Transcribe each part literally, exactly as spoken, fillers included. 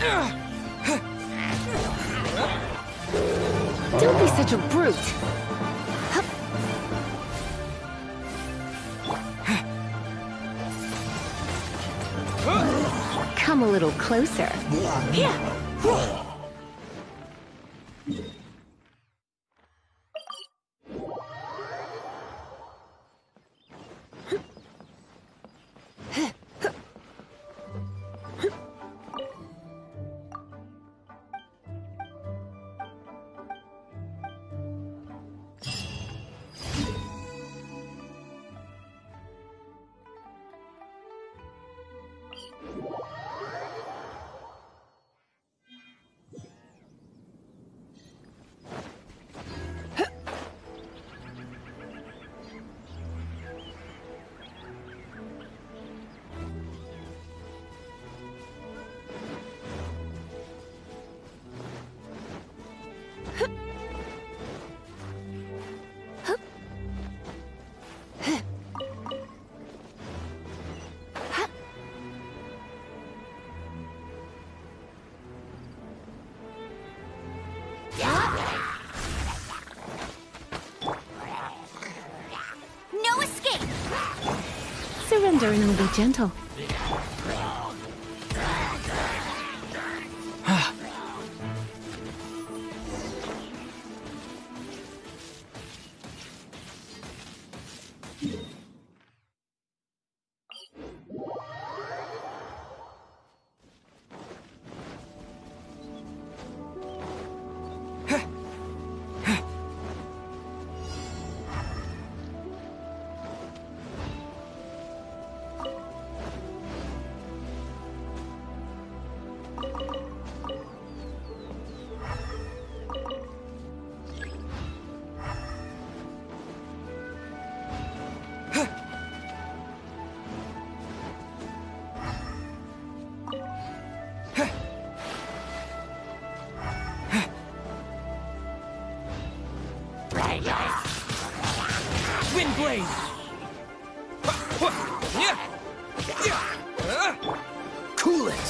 Don't be such a brute! Come a little closer. No escape! Surrender and will be gentle. Windblade! Cool it!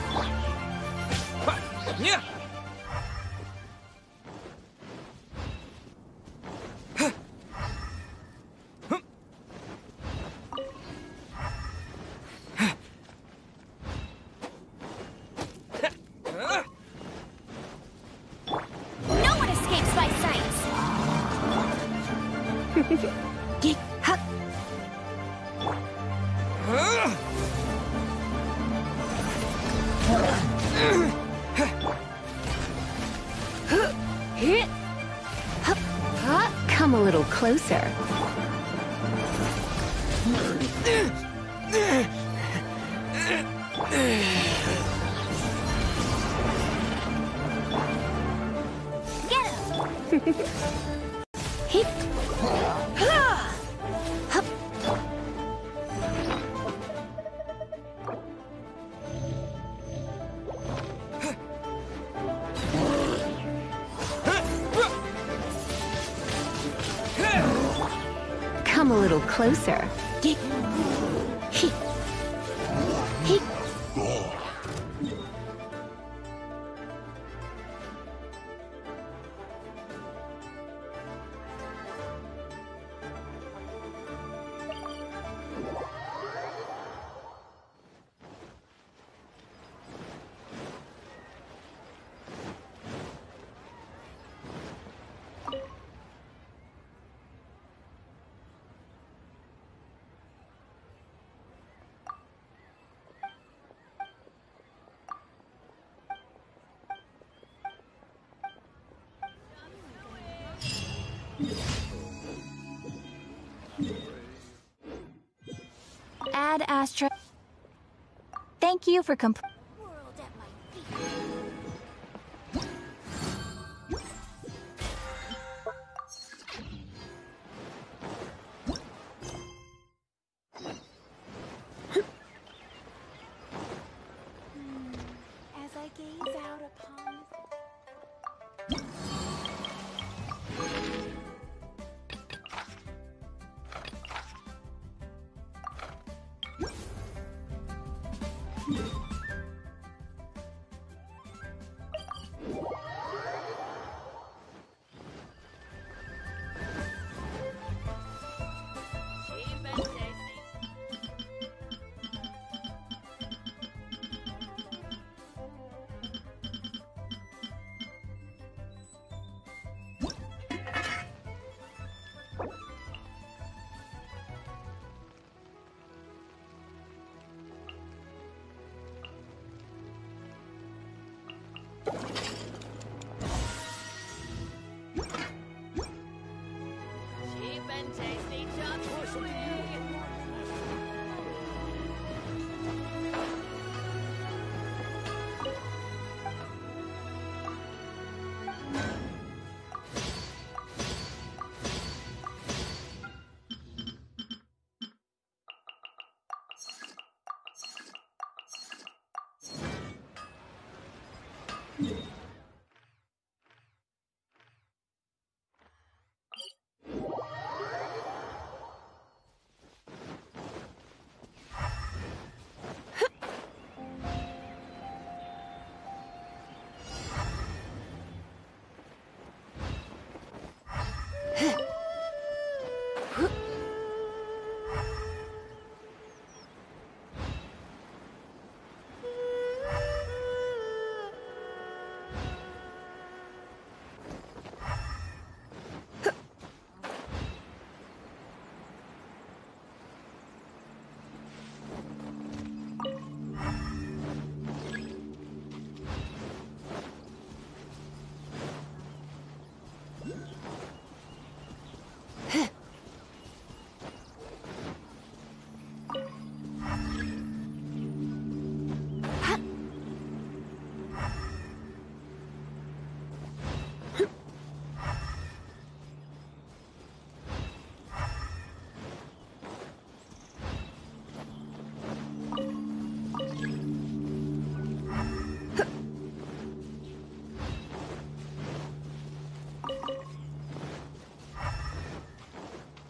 No one escapes my sight! Geek, huck. Come a little closer. Get him! Hit. Come a little closer. Hit. Hit. Hit. Ad Astra. Thank you for comp- As I gaze out upon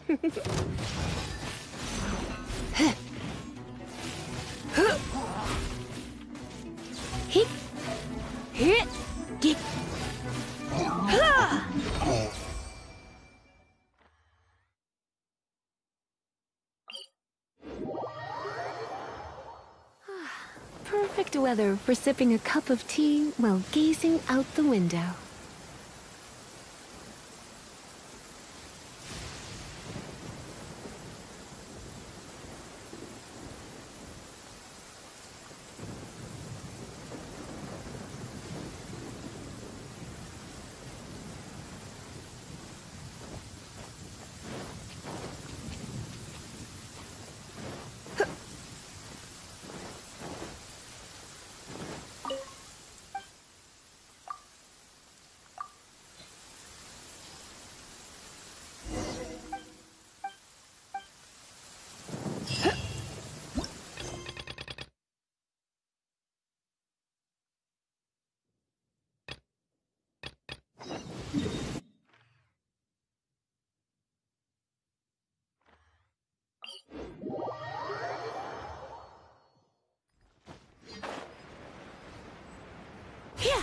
Hee. Hee. Gee. Ha! Perfect weather for sipping a cup of tea while gazing out the window. Yeah.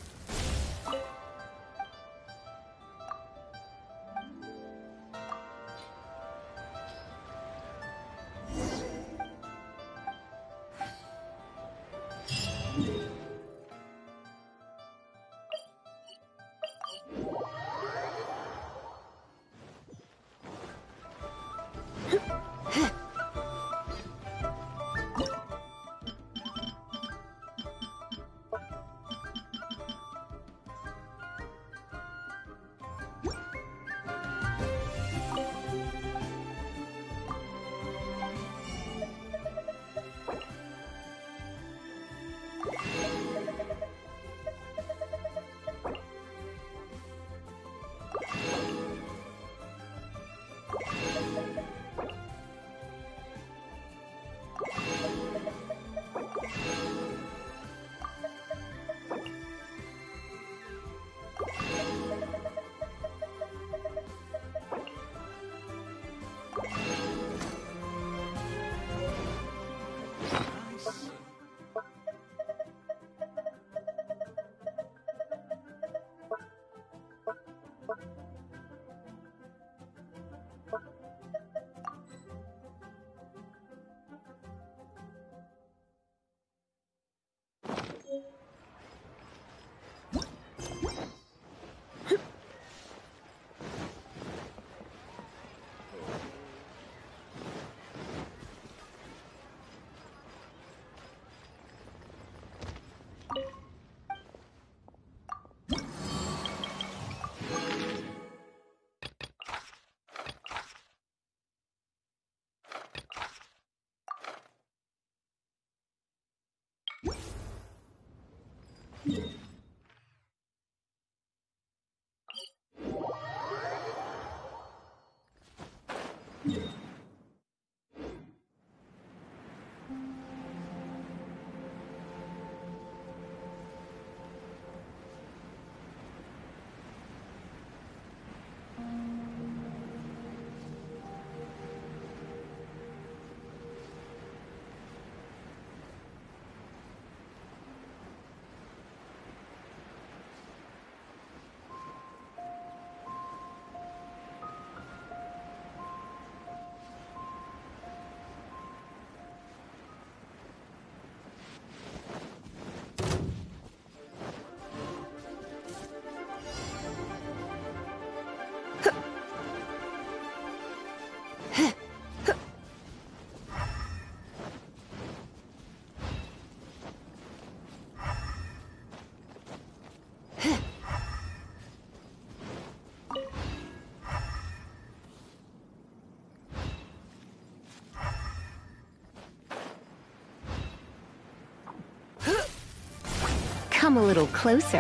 Come a little closer.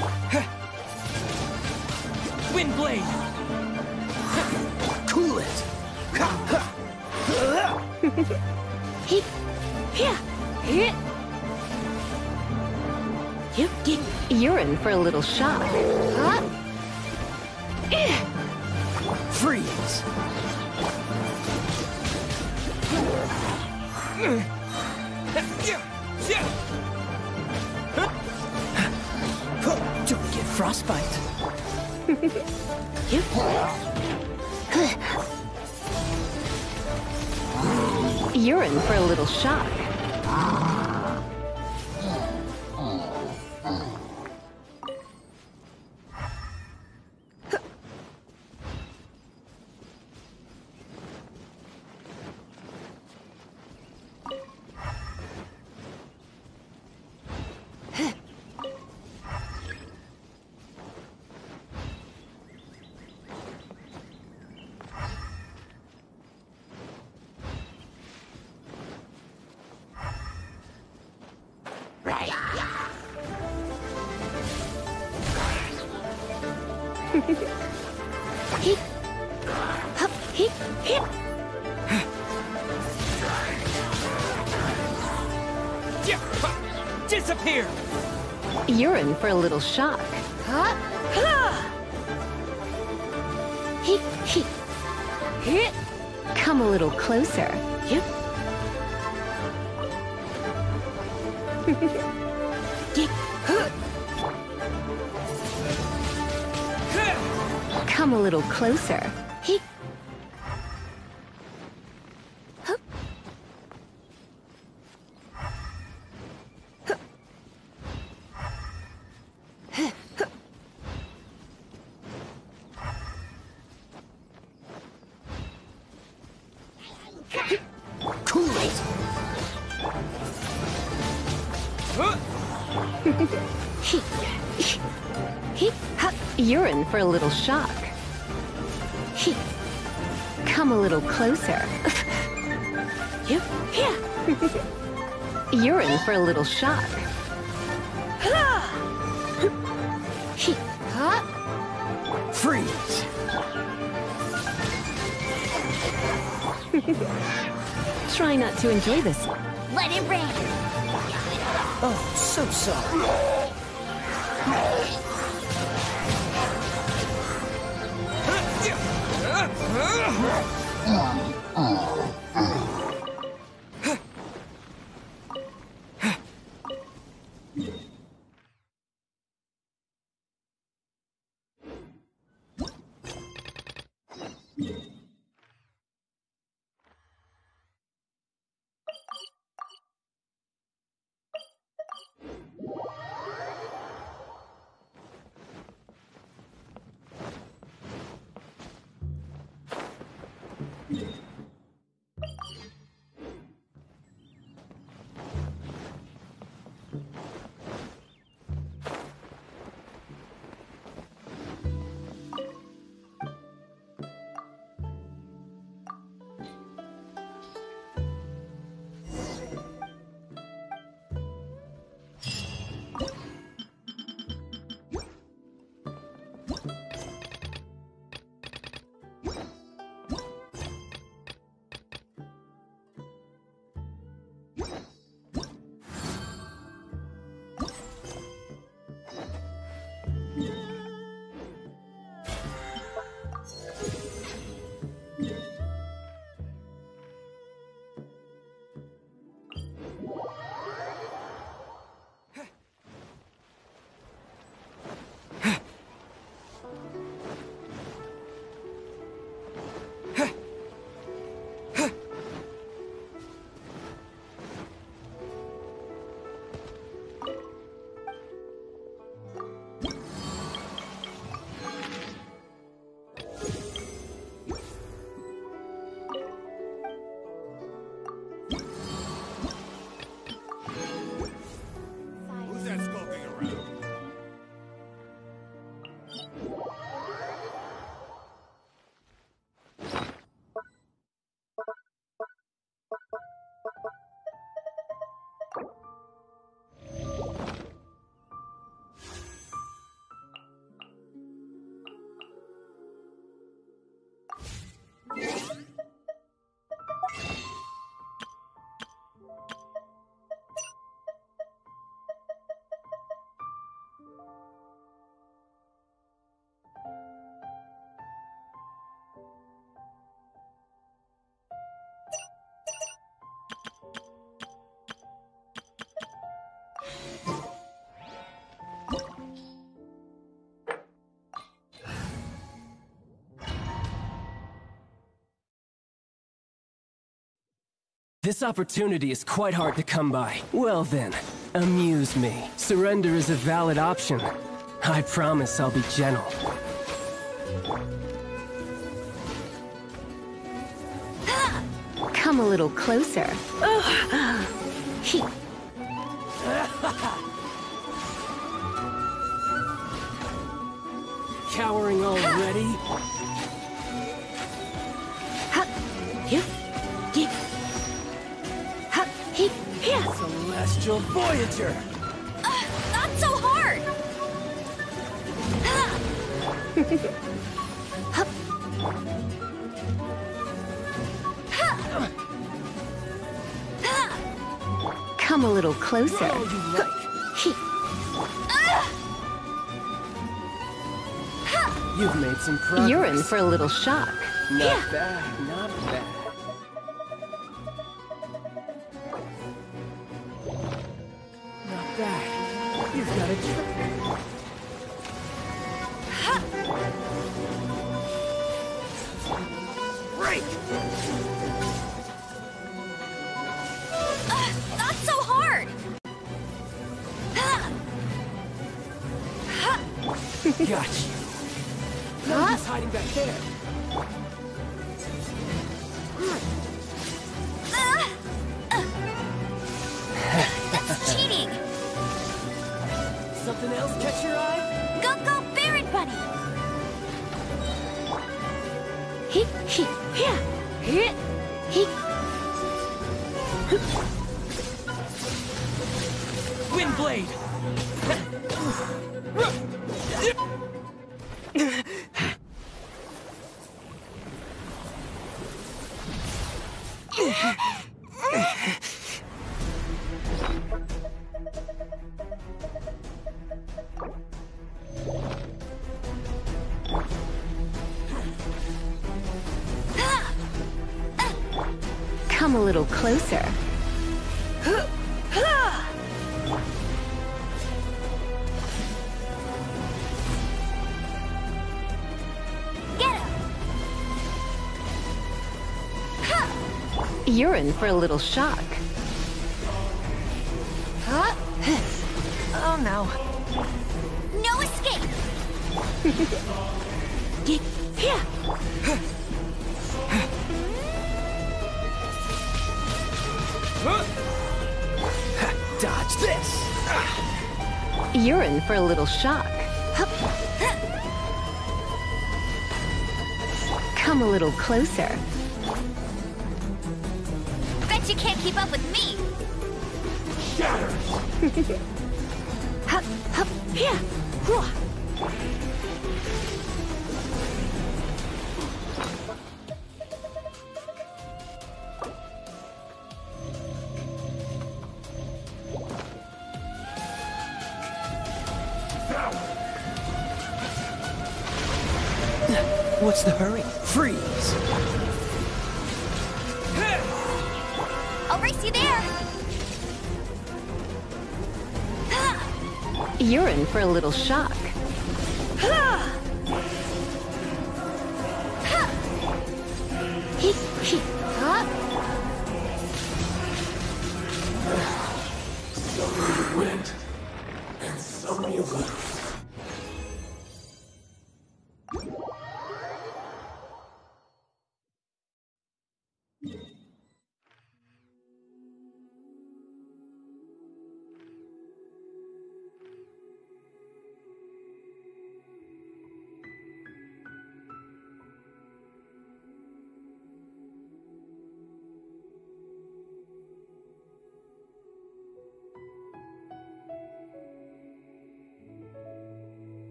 Wind blade. Cool it. Hee. Yeah. Hee. You get. You're in for a little shock. Huh? Eh. Freeze! Don't get frostbite. You're in for a little shock. Hip, hop, hip, hip. Disappear! You're in for a little shock. Hip, hip, hip. Come a little closer. Hip. Hip, huh. Come a little closer. Hip. Hup. Huh. Huh. Huh. Cool it! Hip. Hip. Hup. You're in for a little shock. Hip. Come a little closer. Yep. You're in for a little shock. Hip. Freeze! Try not to enjoy this. Let it rain. Oh, so sorry. This opportunity is quite hard to come by. Well then, amuse me. Surrender is a valid option. I promise I'll be gentle. Come a little closer. He. Cowering already? Celestial Voyager! Uh, not so hard! Come a little closer. Oh, you like. You've made some progress. You're in for a little shock. Not bad, not bad. Not bad. You've got a trick. Break! Uh, not so hard! Got you. Nobody's hiding back there. That's cheating! Something else catch your eye? Go, go, Baron Bunny! He, he, yeah. He, he. Windblade! Come a little closer. Get him! You're in for a little shock. Huh? Oh no. No escape! Yeah. Dodge this! You're in for a little shock. Come a little closer. Bet you can't keep up with me! Hup, hup, yeah. Hua. What's the hurry? Freeze! I'll race you there! You're in for a little shock. He, he, huh? Some you win, and some you lose.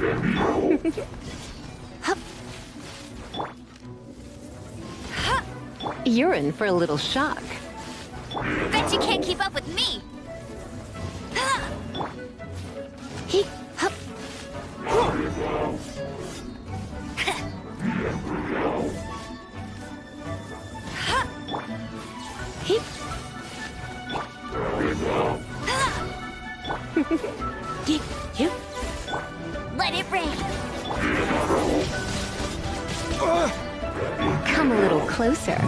You're in for a little shock. Bet you can't keep up with me! He, hup. He. He, you. Let it rain! Come a little closer.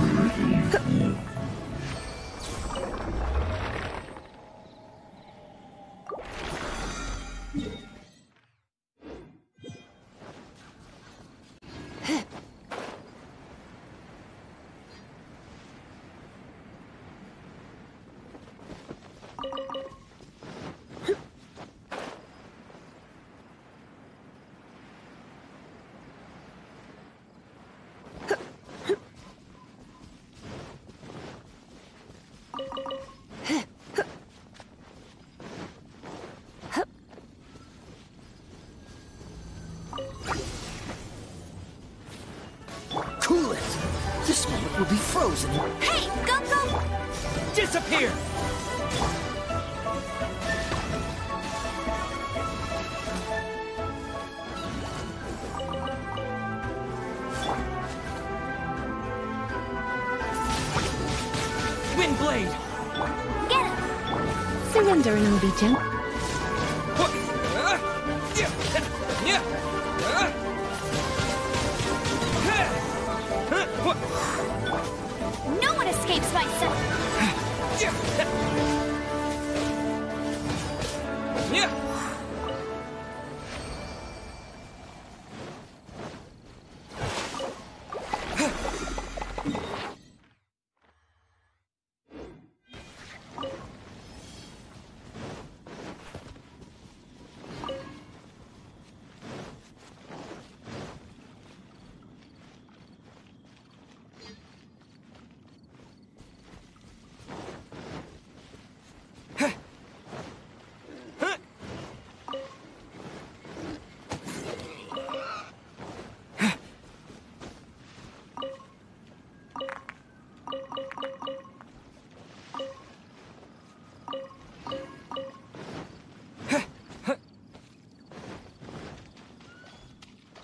Cool it! This moment will be frozen. Hey, go, go! Disappear! Windblade! Get him! Surrender and I'll be gentle. No one escapes my sight!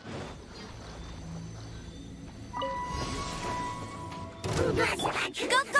Go,